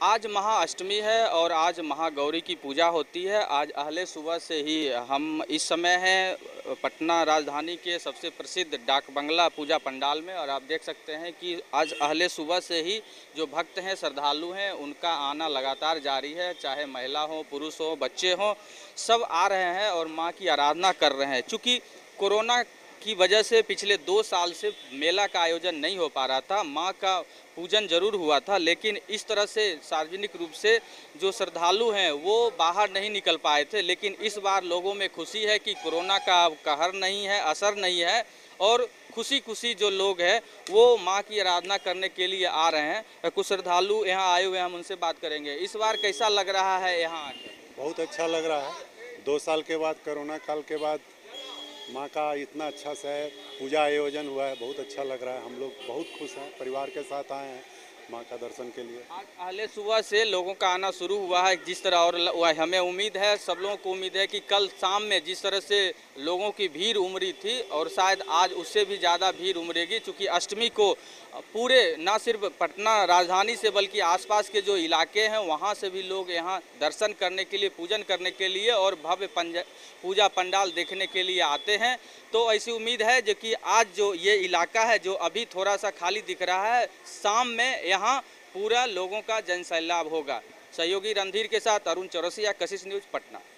आज महाअष्टमी है और आज महागौरी की पूजा होती है। आज अहले सुबह से ही हम इस समय हैं पटना राजधानी के सबसे प्रसिद्ध डाक बंगला पूजा पंडाल में, और आप देख सकते हैं कि आज अहले सुबह से ही जो भक्त हैं, श्रद्धालु हैं, उनका आना लगातार जारी है। चाहे महिला हो, पुरुष हो, बच्चे हों, सब आ रहे हैं और माँ की आराधना कर रहे हैं। चूँकि कोरोना की वजह से पिछले 2 साल से मेला का आयोजन नहीं हो पा रहा था। माँ का पूजन जरूर हुआ था, लेकिन इस तरह से सार्वजनिक रूप से जो श्रद्धालु हैं वो बाहर नहीं निकल पाए थे। लेकिन इस बार लोगों में खुशी है कि कोरोना का कहर नहीं है, असर नहीं है, और खुशी खुशी जो लोग हैं वो माँ की आराधना करने के लिए आ रहे हैं। कुछ श्रद्धालु यहाँ आए हुए हैं, हम उनसे बात करेंगे। इस बार कैसा लग रहा है यहाँ आकर? बहुत अच्छा लग रहा है। 2 साल के बाद, कोरोना काल के बाद माँ का इतना अच्छा से पूजा आयोजन हुआ है, बहुत अच्छा लग रहा है। हम लोग बहुत खुश हैं, परिवार के साथ आए हैं माँ का दर्शन के लिए। आज पहले सुबह से लोगों का आना शुरू हुआ है जिस तरह, और हमें उम्मीद है, सब लोगों को उम्मीद है कि कल शाम में जिस तरह से लोगों की भीड़ उमड़ी थी और शायद आज उससे भी ज़्यादा भीड़ उमड़ेगी। चूँकि अष्टमी को पूरे न सिर्फ पटना राजधानी से बल्कि आसपास के जो इलाके हैं वहाँ से भी लोग यहाँ दर्शन करने के लिए, पूजन करने के लिए और भव्य पूजा पंडाल देखने के लिए आते हैं। तो ऐसी उम्मीद है जो कि आज जो ये इलाका है जो अभी थोड़ा सा खाली दिख रहा है, शाम में यहाँ पूरा लोगों का जनसैलाब होगा। सहयोगी रणधीर के साथ अरुण चौरसिया, कशिश न्यूज़, पटना।